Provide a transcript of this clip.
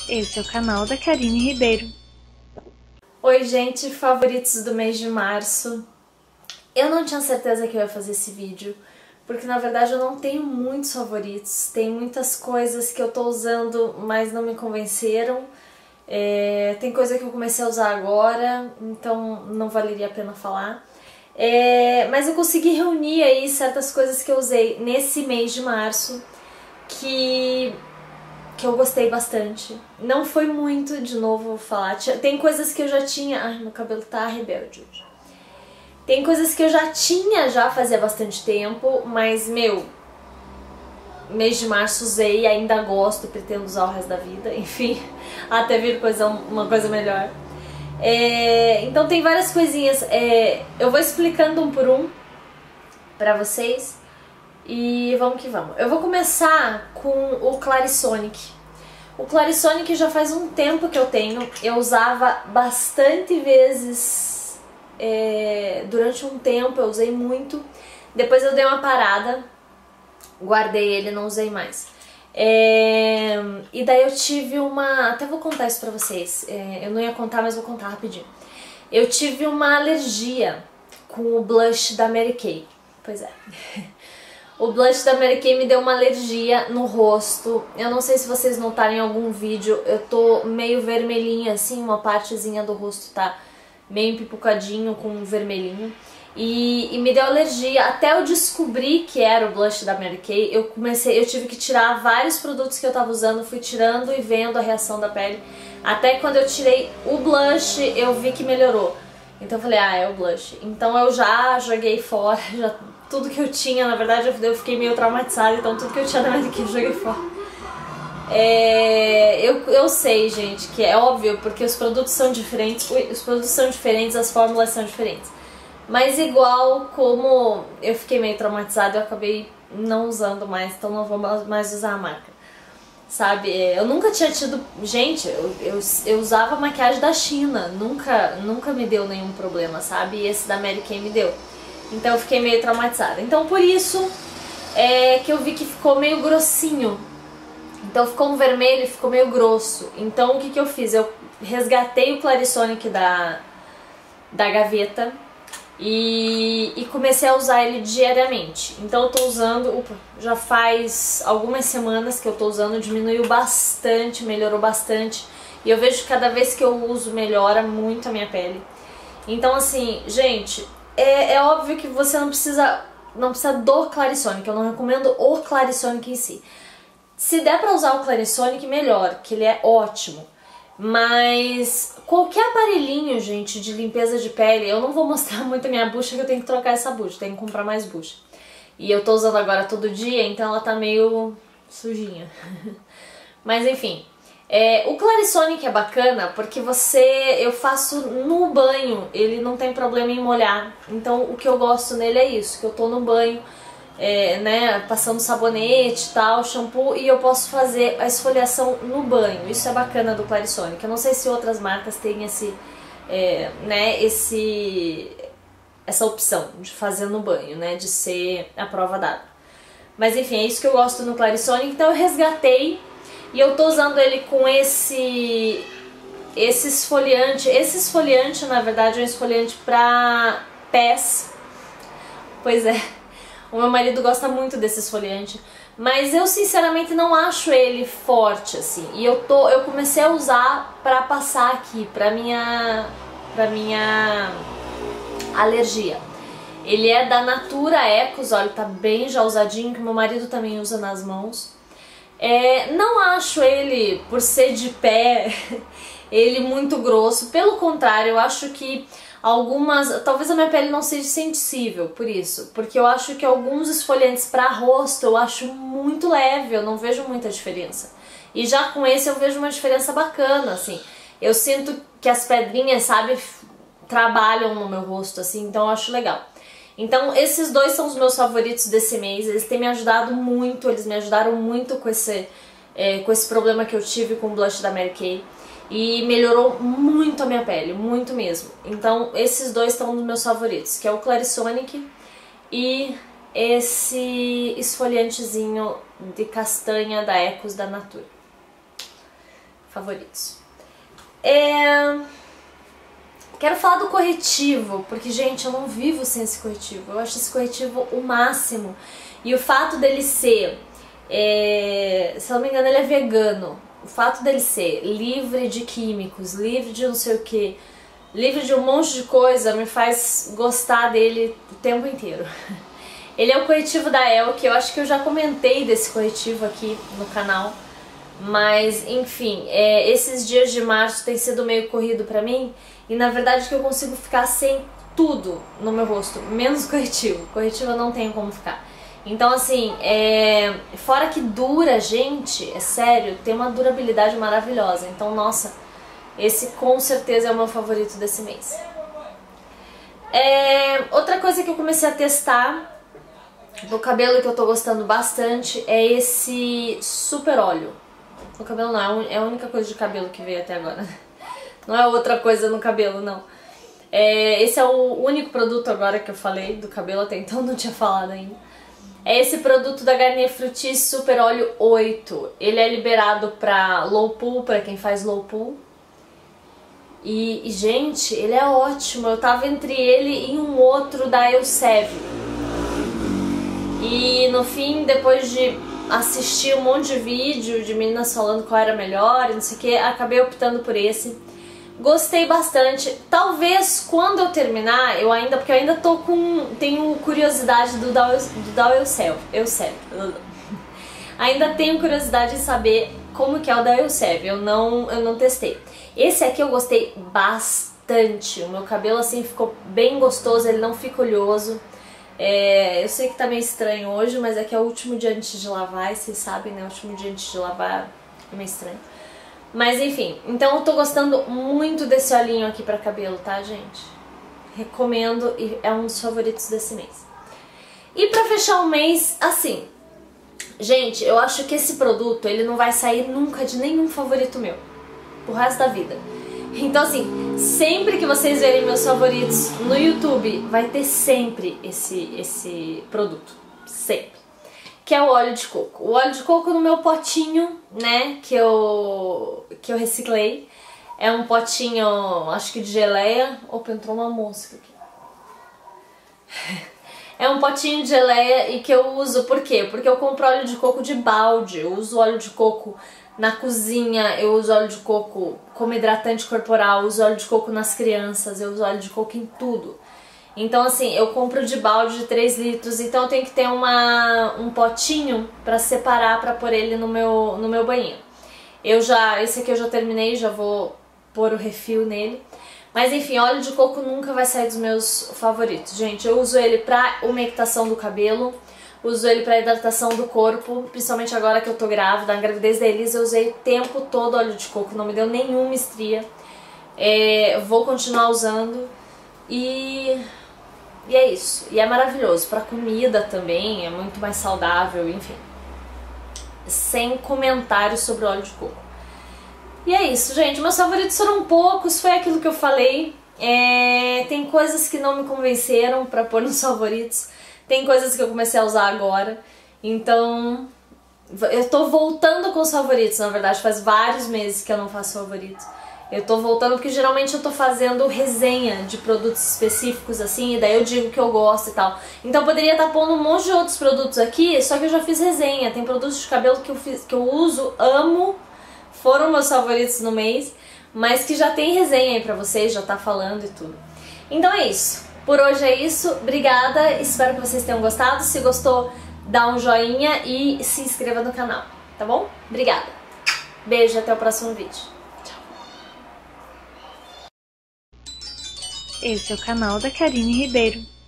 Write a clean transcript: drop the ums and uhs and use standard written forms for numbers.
Esse é o canal da Karine Ribeiro. Oi gente, favoritos do mês de março. Eu não tinha certeza que eu ia fazer esse vídeo, porque na verdade eu não tenho muitos favoritos. Tem muitas coisas que eu tô usando, mas não me convenceram. Tem coisa que eu comecei a usar agora, então não valeria a pena falar. Mas eu consegui reunir aí certas coisas que eu usei nesse mês de março que eu gostei bastante. Não foi muito, de novo vou falar. Tem coisas que eu já tinha... Ai, meu cabelo tá rebelde hoje. Tem coisas que eu já tinha fazia bastante tempo, mas, mês de março usei, ainda gosto, pretendo usar o resto da vida, enfim, até vir uma coisa melhor. Então tem várias coisinhas, eu vou explicando um por um pra vocês e vamos que vamos. Eu vou começar com o Clarisonic. O Clarisonic já faz um tempo que eu tenho, eu usava bastante vezes, durante um tempo eu usei muito, depois eu dei uma parada, guardei ele, não usei mais. E daí eu tive até vou contar isso pra vocês, eu não ia contar, mas vou contar rapidinho. Eu tive uma alergia com o blush da Mary Kay, pois é. O blush da Mary Kay me deu uma alergia no rosto. Eu não sei se vocês notaram em algum vídeo, eu tô meio vermelhinha assim, uma partezinha do rosto tá meio empipucadinho com vermelhinho. E me deu alergia. Até eu descobrir que era o blush da Mary Kay, eu tive que tirar vários produtos que eu tava usando, fui tirando e vendo a reação da pele. Até quando eu tirei o blush, eu vi que melhorou. Então eu falei, é o blush. Então eu já joguei fora, tudo que eu tinha, na verdade eu fiquei meio traumatizada, então tudo que eu tinha da Mary Kay eu joguei fora. Eu sei, gente, que é óbvio, porque os produtos são diferentes, as fórmulas são diferentes. Mas igual como eu fiquei meio traumatizada, eu acabei não usando mais, então não vou mais usar a marca. Sabe, eu nunca tinha tido... Gente, eu usava maquiagem da China, nunca me deu nenhum problema, sabe? E esse da Mary Kay me deu. Então eu fiquei meio traumatizada. Então por isso que eu vi que ficou meio grossinho. Então ficou um vermelho e ficou meio grosso. Então o que eu fiz? Eu resgatei o Clarisonic da gaveta e comecei a usar ele diariamente. Então eu tô usando, já faz algumas semanas que eu tô usando, diminuiu bastante, melhorou bastante. E eu vejo que cada vez que eu uso melhora muito a minha pele. Então assim, gente, é óbvio que você não precisa do Clarisonic, eu não recomendo o Clarisonic em si. Se der pra usar o Clarisonic, melhor, que ele é ótimo. Mas qualquer aparelhinho, gente, de limpeza de pele, eu não vou mostrar muito a minha bucha, que eu tenho que trocar essa bucha, tenho que comprar mais bucha. E eu tô usando agora todo dia, então ela tá meio sujinha. Mas enfim, o Clarisonic é bacana porque eu faço no banho, ele não tem problema em molhar. Então o que eu gosto nele é isso, que eu tô no banho, né, passando sabonete e tal, shampoo, e eu posso fazer a esfoliação no banho. Isso é bacana do Clarisonic. Eu não sei se outras marcas têm essa opção de fazer no banho, né, de ser a prova d'água. Mas enfim, é isso que eu gosto no Clarisonic. Então eu resgatei e eu tô usando ele com esse esfoliante. Esse esfoliante, na verdade, é um esfoliante pra pés. Pois é. O meu marido gosta muito desse esfoliante, mas eu sinceramente não acho ele forte assim. E eu comecei a usar pra passar aqui, pra minha alergia. Ele é da Natura Ecos, olha, tá bem já usadinho, que meu marido também usa nas mãos. Não acho ele, por ser de pé, ele muito grosso. Pelo contrário, eu acho que talvez a minha pele não seja sensível por isso, porque eu acho que alguns esfoliantes para rosto eu acho muito leve, eu não vejo muita diferença. E já com esse eu vejo uma diferença bacana, assim. Eu sinto que as pedrinhas, sabe, trabalham no meu rosto, assim, então eu acho legal. Então esses dois são os meus favoritos desse mês, eles têm me ajudado muito, eles me ajudaram muito com esse problema que eu tive com o blush da Mary Kay. E melhorou muito a minha pele, muito mesmo. Então esses dois estão nos meus favoritos, que é o Clarisonic e esse esfoliantezinho de castanha da Ecos da Natura. favoritos. Quero falar do corretivo, porque, gente, eu não vivo sem esse corretivo. Eu acho esse corretivo o máximo. E o fato dele ser, se eu não me engano, ele é vegano. O fato dele ser livre de químicos, livre de não sei o que, livre de um monte de coisa, me faz gostar dele o tempo inteiro. Ele é o corretivo da Elke, eu acho que eu já comentei desse corretivo aqui no canal. Mas, enfim, esses dias de março tem sido meio corrido pra mim. E na verdade que eu consigo ficar sem tudo no meu rosto, menos corretivo. Corretivo eu não tenho como ficar. Então assim, fora que dura, gente, é sério, tem uma durabilidade maravilhosa. Então, nossa, esse com certeza é o meu favorito desse mês. Outra coisa que eu comecei a testar do cabelo que eu tô gostando bastante é esse super óleo. No cabelo não, é a única coisa de cabelo que veio até agora. Não é outra coisa no cabelo, não. Esse é o único produto agora que eu falei do cabelo, até então não tinha falado ainda. É esse produto da Garnier Fructis Super Óleo 8. Ele é liberado pra low pool, pra quem faz low pool. E gente, ele é ótimo. Eu tava entre ele e um outro da Elseve. E no fim, depois de assistir um monte de vídeo de meninas falando qual era melhor e não sei o que, acabei optando por esse. Gostei bastante. Talvez quando eu terminar, porque eu ainda tenho curiosidade do da Elseve. Ainda tenho curiosidade de saber como que é o da Elseve. Eu não testei. Esse aqui eu gostei bastante. O meu cabelo assim ficou bem gostoso, ele não fica oleoso. Eu sei que tá meio estranho hoje, mas é que é o último dia antes de lavar, e vocês sabem, né? O último dia antes de lavar é meio estranho. Mas enfim, então eu tô gostando muito desse olhinho aqui pra cabelo, tá, gente? Recomendo e é um dos favoritos desse mês. E pra fechar o mês, assim, gente, eu acho que esse produto, ele não vai sair nunca de nenhum favorito meu, pro resto da vida. Então assim, sempre que vocês verem meus favoritos no YouTube, vai ter sempre esse produto, sempre. Que é o óleo de coco. O óleo de coco no meu potinho, né, que eu reciclei. É um potinho, acho que de geleia. Opa, entrou uma mosca aqui. É um potinho de geleia e que eu uso, por quê? Porque eu compro óleo de coco de balde, eu uso óleo de coco na cozinha, eu uso óleo de coco como hidratante corporal, eu uso óleo de coco nas crianças, eu uso óleo de coco em tudo. Então assim, eu compro de balde de 3 litros, então eu tenho que ter um potinho pra separar, pra pôr ele no meu banheiro. Esse aqui eu já terminei, já vou pôr o refil nele. Mas enfim, óleo de coco nunca vai sair dos meus favoritos, gente. Eu uso ele pra umectação do cabelo, uso ele pra hidratação do corpo, principalmente agora que eu tô grávida. Na gravidez da Elisa eu usei o tempo todo óleo de coco, não me deu nenhuma estria. Vou continuar usando e é isso. E é maravilhoso. Pra comida também, é muito mais saudável, enfim. Sem comentários sobre o óleo de coco. E é isso, gente. Meus favoritos foram poucos, foi aquilo que eu falei. Tem coisas que não me convenceram pra pôr nos favoritos. Tem coisas que eu comecei a usar agora. Então, eu tô voltando com os favoritos, na verdade. Faz vários meses que eu não faço favoritos. Eu tô voltando porque geralmente eu tô fazendo resenha de produtos específicos assim, e daí eu digo que eu gosto e tal. Então eu poderia estar pondo um monte de outros produtos aqui, só que eu já fiz resenha. Tem produtos de cabelo que eu uso, amo, foram meus favoritos no mês, mas que já tem resenha aí pra vocês, já tá falando e tudo. Então é isso. Por hoje é isso. Obrigada, espero que vocês tenham gostado. Se gostou, dá um joinha e se inscreva no canal, tá bom? Obrigada. Beijo, até o próximo vídeo. Esse é o canal da Karine Ribeiro.